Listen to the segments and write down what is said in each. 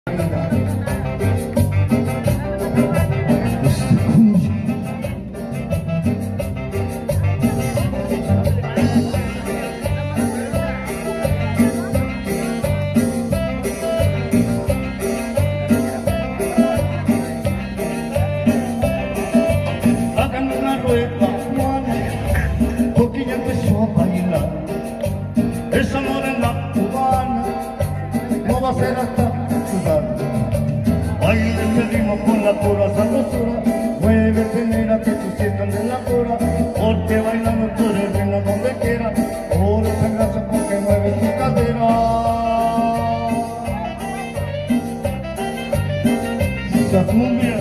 Hagan una rueda, porque ya empezó a bailar. Esa morena cubana no va a ser hasta sudar. Baila este ritmo con la pura sabrosura. Muévete, nena, que tú sientas de la pura. Porque bailando tú eres reina donde quiera. Por esa gracia porque mueve tu cadera. Esa cumbia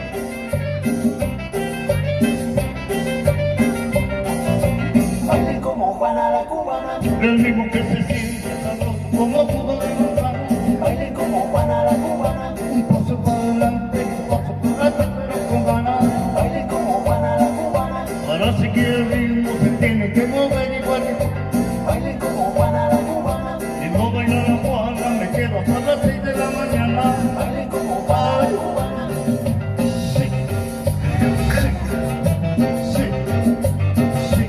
Bailen como Juana la cubana, el ritmo que se siente sabroso como jugo de manzana. bailen como Juana la cubana, Un paso para adelante, un paso para atrás, pero con ganas. bailen como Juana la cubana, Para seguir el ritmo se tiene que mover igual. bailen como Juana la cubana, Si no baila la Juana me quedo hasta las 6 de la mañana. bailen como Juana la cubana, Sí, sí, sí, sí.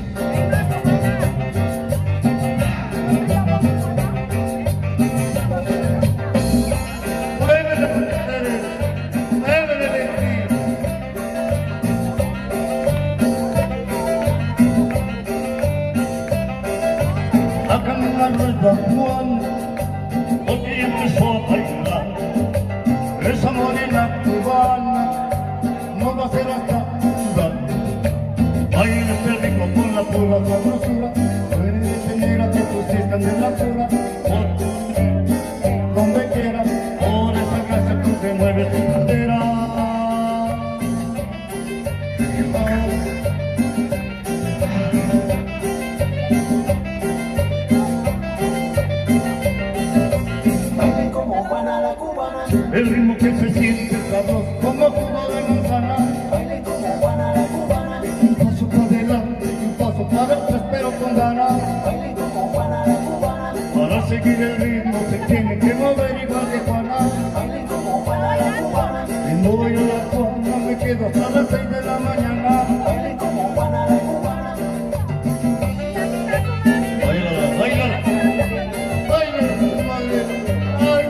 Muévele, muévele, muévele. Hagan una rueda, Juan, porque ya empezó a bailar. Esa morena cubana no va a ser hasta sudar. Baila este ritmo con la pura sabrosura. Puedes venir a que tú sientas de la pura. Donde quiera, por esa gracia tú te mueves tu cadera. bailen como Juana la cubana, El ritmo que se siente sabroso como jugo de manzana. bailen como Juana la cubana, Un paso para adelante y un paso para atrás, pero con ganas. bailen como Juana la cubana, Para seguir el ritmo se tiene que mover igual que Juana. bailen como Juana la cubana, Si no bailo la Juana me quedo hasta las 6 de la mañana. bailen como Juana la cubana, Bailala, bailala, bailala, madre, ay.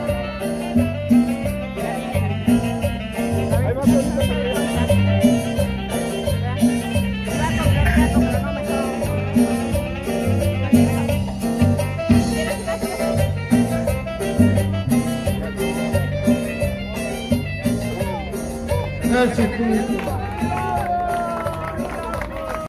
Gracias,